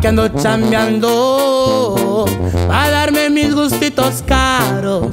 que ando chambeando pa' darme mis gustitos caros.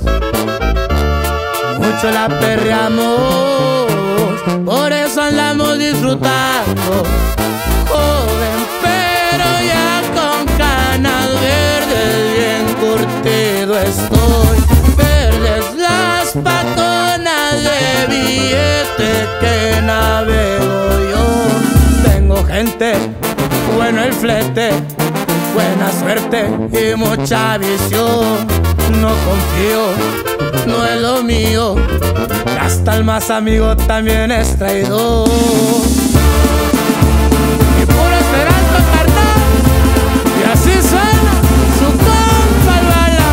Mucho la perreamos, por eso andamos disfrutando. Joven, pero ya con canas verdes, bien curtido estoy. Verdes las patonas de billete que navego yo. Tengo gente, bueno el flete, buena suerte y mucha visión. No confío, no es lo mío, hasta el más amigo también es traidor. Y puro esperanza, carnal, y así suena su compa el bala.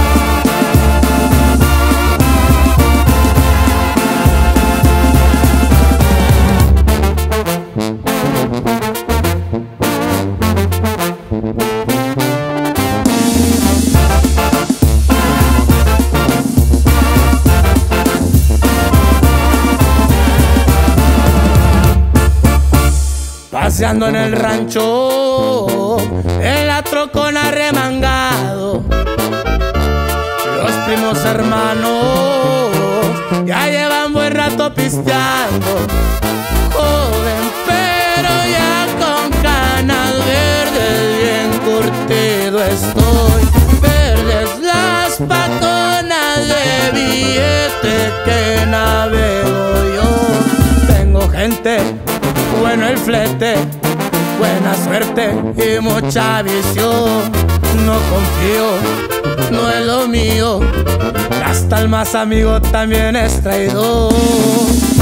Paseando en el rancho, en la trocona arremangado. Los primos hermanos ya llevan buen rato pisteando. Joven, pero ya con canas verdes, bien curtido estoy. Verdes las patonas de billete que navego yo. Tengo gente, bueno el flete, buena suerte y mucha visión. No confío, no es lo mío, hasta el más amigo también es traidor.